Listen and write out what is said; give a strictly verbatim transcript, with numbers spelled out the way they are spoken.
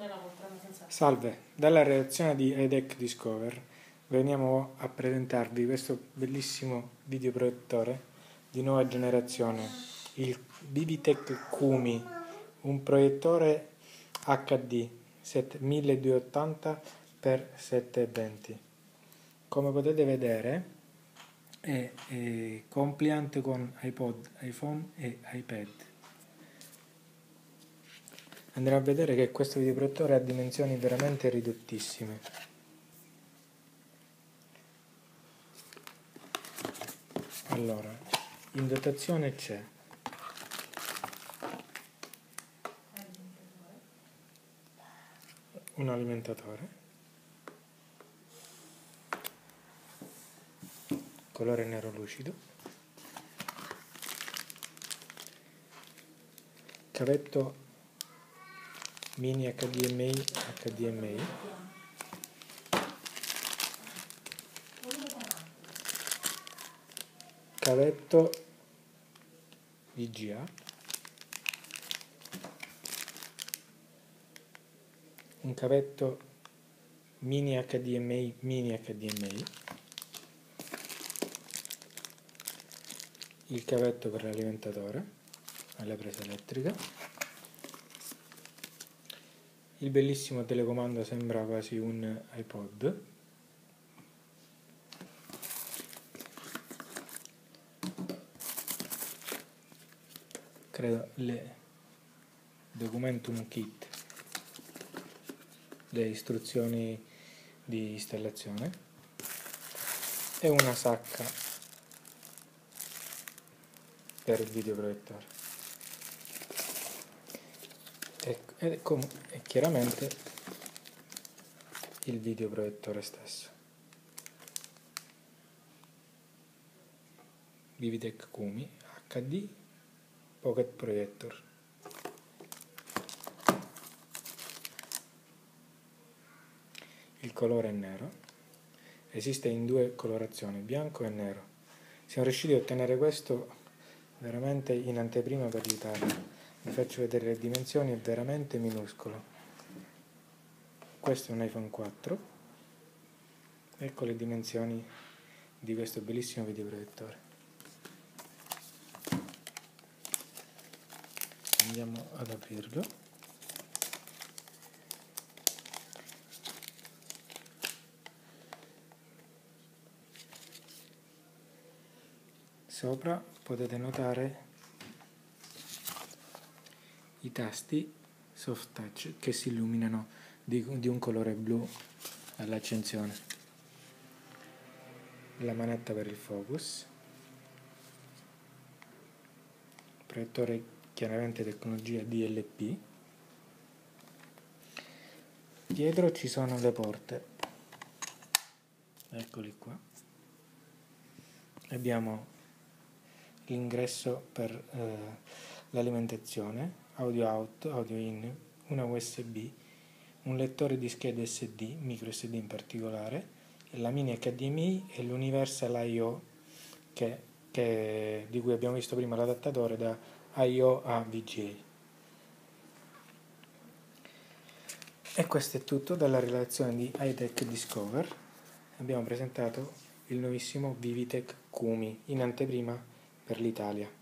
Salve, dalla redazione di iTech Discover veniamo a presentarvi questo bellissimo videoproiettore di nuova generazione, il Vivitech Kumi, un proiettore acca di milleduecentottanta per settecentoventi. Come potete vedere è, è compliant con iPod, iPhone e iPad. Andremo a vedere che questo videoproiettore ha dimensioni veramente ridottissime. Allora, in dotazione c'è un alimentatore, colore nero lucido, cavetto mini acca di emme i acca di emme i, cavetto V G A, un cavetto mini acca di emme i mini acca di emme i, il cavetto per l'alimentatore alla presa elettrica. Il bellissimo telecomando sembra quasi un iPod. Credo le Documentum Kit, le istruzioni di installazione e una sacca per il videoproiettore. E, e, e chiaramente il videoproiettore stesso. Vivitech Kumi acca di Pocket Projector. Il colore è nero, esiste in due colorazioni, bianco e nero. Siamo riusciti a ottenere questo veramente in anteprima per l'Italia. Vi faccio vedere le dimensioni, è veramente minuscolo. Questo è un iPhone quattro. Ecco le dimensioni di questo bellissimo videoproiettore. Andiamo ad aprirlo. Sopra potete notare i tasti soft touch che si illuminano di, di un colore blu all'accensione, la manetta per il focus, proiettore chiaramente tecnologia D L P. Dietro ci sono le porte, eccoli qua. Abbiamo l'ingresso per eh, l'alimentazione, audio out, audio in, una U S B, un lettore di schede esse di, micro esse di in particolare, la mini acca di emme i e l'Universal I O che, che, di cui abbiamo visto prima l'adattatore da I O a V G A. E questo è tutto dalla relazione di iTech Discover. Abbiamo presentato il nuovissimo Vivitech Kumi in anteprima per l'Italia.